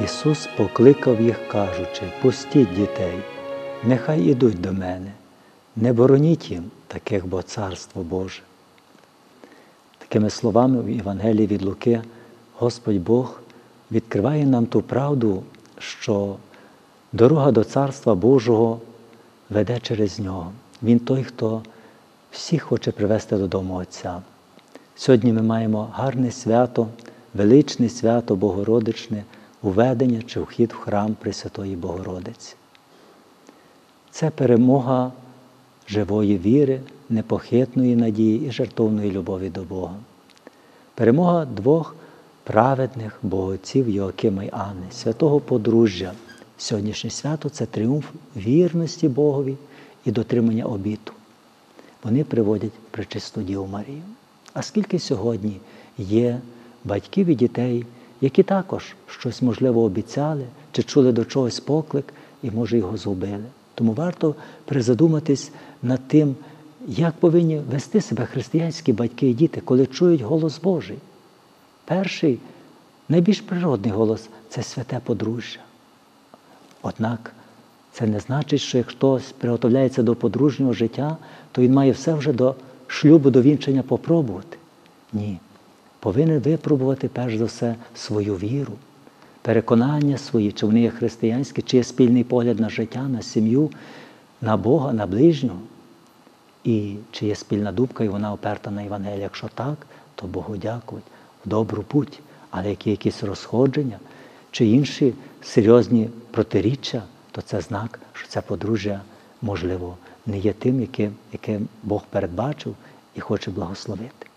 Ісус покликав їх, кажучи: «Пустіть дітей, нехай ідуть до мене, не бороніть їм таких, бо Царство Боже». Такими словами в Євангелії від Луки Господь Бог відкриває нам ту правду, що дорога до Царства Божого веде через Нього. Він той, хто всіх хоче привести додому Отця. Сьогодні ми маємо гарне свято, величне свято Богородичне, уведення чи вхід в храм Пресвятої Богородиці. Це перемога живої віри, непохитної надії і жертовної любові до Бога. Перемога двох праведних богоотців Йоакима й Анни, святого подружжя. Сьогоднішнє свято – це тріумф вірності Богові і дотримання обіту. Вони приводять Пречисту Діву Марію. А скільки сьогодні є батьків і дітей, які також щось, можливо, обіцяли, чи чули до чогось поклик, і, може, його згубили. Тому варто призадуматись над тим, як повинні вести себе християнські батьки і діти, коли чують голос Божий. Перший, найбільш природний голос – це святе подружжя. Однак це не значить, що як хтось приготовляється до подружнього життя, то він має все вже до шлюбу, до вінчання попробувати. Ні. Повинен випробувати, перш за все, свою віру, переконання свої, чи вони є християнські, чи є спільний погляд на життя, на сім'ю, на Бога, на ближнього. І чи є спільна думка, і вона оперта на Євангелії. Якщо так, то Богу дякувати, в добру путь. Але які якісь розходження, чи інші серйозні протиріччя, то це знак, що це подружжя, можливо, не є тим, яке Бог передбачив і хоче благословити.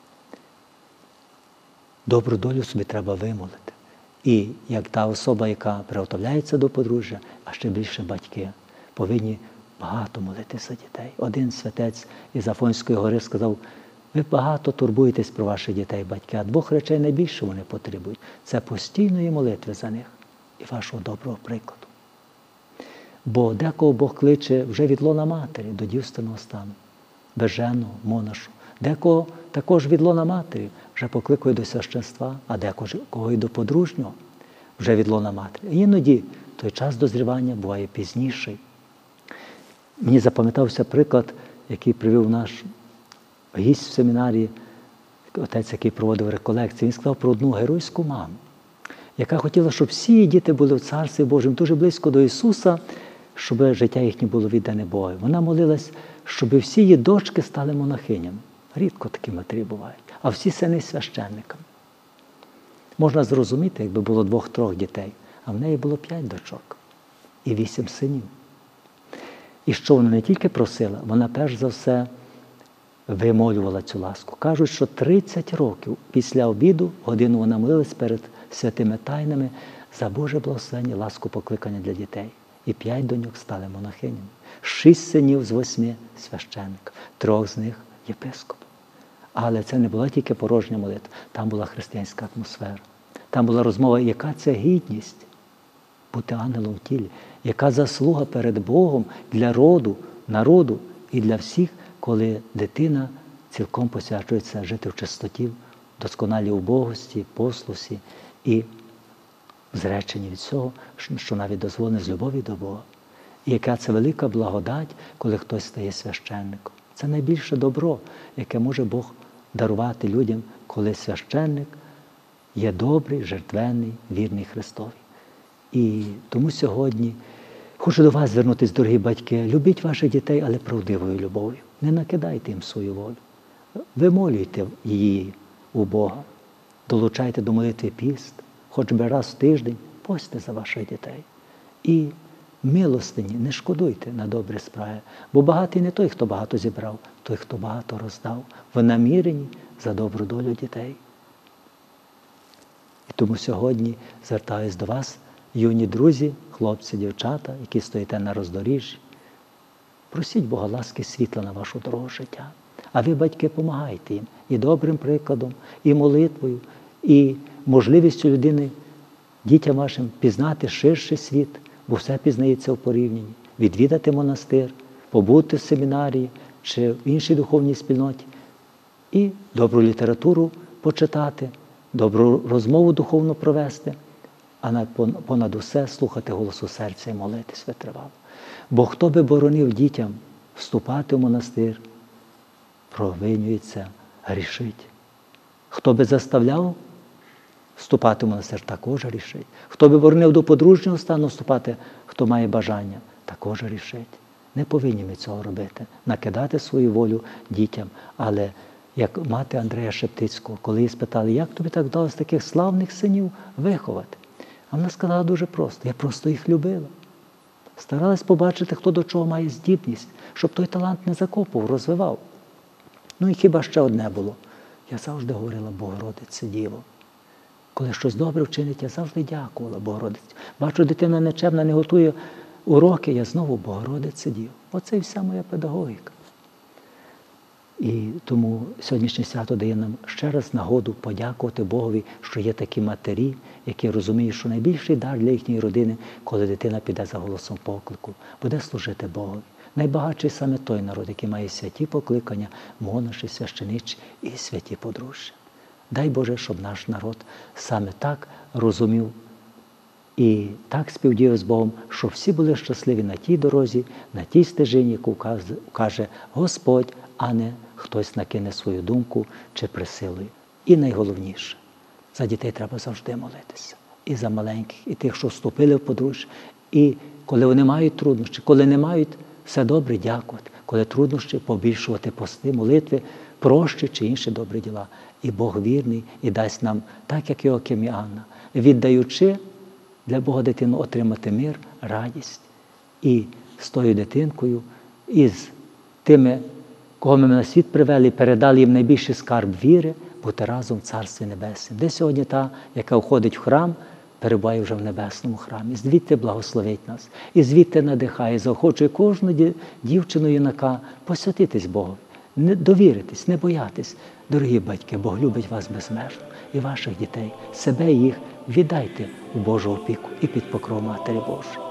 Добру долю собі треба вимолити. І як та особа, яка приготовляється до подружжя, а ще більше батьки, повинні багато молитися за дітей. Один святець із Афонської гори сказав: ви багато турбуєтесь про ваших дітей, батьки, а двох речей найбільше вони потребують. Це постійної молитви за них і вашого доброго прикладу. Бо декого Бог кличе вже від лона матері до дівственного стану, безженого, монашу. Декого також від лона матері вже покликає до священства, а декого і до подружнього вже від лона матері. І іноді той час дозрівання буває пізніший. Мені запам'ятався приклад, який привів наш гість в семінарії, отець, який проводив реколекції. Він сказав про одну геройську маму, яка хотіла, щоб всі її діти були в Царстві Божому, дуже близько до Ісуса, щоб життя їхнє було віддане Богу. Вона молилась, щоб всі її дочки стали монахинями. Рідко такі матері бувають. А всі сини священниками. Можна зрозуміти, якби було 2-3 дітей, а в неї було 5 дочок і 8 синів. І що вона не тільки просила, вона перш за все вимолювала цю ласку. Кажуть, що 30 років після обіду годину вона молилась перед святими тайнами за Боже благословення, ласку покликання для дітей. І 5 доньок стали монахинями. 6 синів з 8 священник, 3 з них єпископ. Але це не була тільки порожня молитва, там була християнська атмосфера. Там була розмова, яка це гідність бути ангелом в тілі, яка заслуга перед Богом для роду, народу і для всіх, коли дитина цілком посвячується жити в чистоті, досконалій убогості, послусі і зреченні від всього, що навіть дозволено з любові до Бога. І яка це велика благодать, коли хтось стає священником. Це найбільше добро, яке може Бог дарувати людям, коли священник є добрий, жертвенний, вірний Христові. І тому сьогодні хочу до вас звернутися, дорогі батьки. Любіть ваших дітей, але правдивою любов'ю. Не накидайте їм свою волю. Вимолюйте її у Бога. Долучайте до молитви піст. Хоч би раз в тиждень постьте за ваших дітей. І милостині не шкодуйте на добрі справи. Бо багатий не той, хто багато зібрав, той, хто багато роздав. В наміренні за добру долю дітей. І тому сьогодні звертаюсь до вас, юні друзі, хлопці, дівчата, які стоїте на роздоріжжі. Просіть Бога ласки світла на вашу дорогу життя. А ви, батьки, помагайте їм і добрим прикладом, і молитвою, і можливістю людини, дітям вашим, пізнати ширший світ, бо все пізнається в порівнянні. Відвідати монастир, побути в семінарії чи в іншій духовній спільноті. І добру літературу почитати, добру розмову духовну провести, а понад усе слухати голосу серця і молитись витривало. Бо хто би боронив дітям вступати в монастир, провинюється, грішить. Хто би заставляв вступати в монастир, також грішить. Хто би боронив до подружнього стану вступати, хто має бажання, також грішить. Не повинні ми цього робити, накидати свою волю дітям. Але як мати Андрея Шептицького, коли її спитали, як тобі так вдалося таких славних синів виховати? А вона сказала дуже просто, я просто їх любила. Старалась побачити, хто до чого має здібність, щоб той талант не закопував, розвивав. Ну і хіба ще одне було. Я завжди говорила, Богородице, Діво. Коли щось добре вчинить, я завжди дякувала Богородиці. Бачу, дитина нечемна, не готує уроки, я знову Богородице, Діво. Оце і вся моя педагогіка. І тому сьогоднішнє свято дає нам ще раз нагоду подякувати Богові, що є такі матері, які розуміють, що найбільший дар для їхньої родини, коли дитина піде за голосом поклику, буде служити Богові. Найбагатший саме той народ, який має святі покликання, монаші, священичі і святі подружжя. Дай Боже, щоб наш народ саме так розумів і так співдіяв з Богом, щоб всі були щасливі на тій дорозі, на тій стежині, яку каже Господь, а не хтось накине свою думку чи присилує. І найголовніше, за дітей треба завжди молитися. І за маленьких, і тих, що вступили в подружжя. І коли вони мають труднощі, коли не мають, все добре дякувати. Коли труднощі, побільшувати пости, молитви, прощі чи інші добрі діла. І Бог вірний, і дасть нам, так як Йоаким і Анна, віддаючи для Бога дитину отримати мир, радість. І з тою дитинкою, і з тими, кого ми на світ привели, передали їм найбільший скарб віри, бути разом в Царстві Небесному. Де сьогодні та, яка входить в храм, перебуває вже в небесному храмі. Звідти благословить нас. І звідти надихає, заохочує кожну дівчину юнака посвятитись Богу, не довіритись, не боятись. Дорогі батьки, Бог любить вас безмежно і ваших дітей. Себе і їх віддайте у Божу опіку і під покров Матері Божої.